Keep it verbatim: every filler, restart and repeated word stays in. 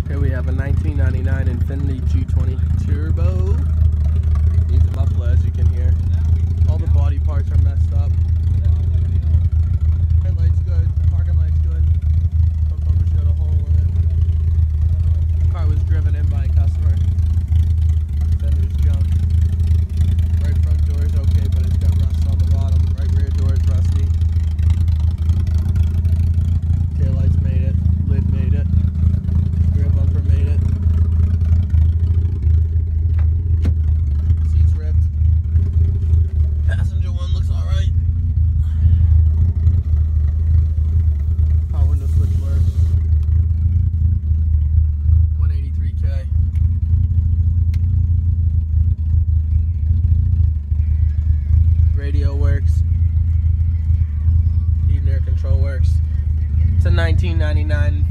Here we have a nineteen ninety-nine Infiniti G twenty Turbo. Needs a muffler, as you can hear. All the body parts are messed up. Headlight's good, parking light's good. Front bumper's got a hole in it. Car was driven in by a customer. Fender's junk. Right front door is okay, but it's got rust on the bottom. Right rear door is rusty. Taillights made it. Lid made it. Rear bumper made it. Seats ripped. Passenger one looks alright. Power window switch works. one eighty-three K. Radio works. Heat and air control works. It's a nineteen ninety-nine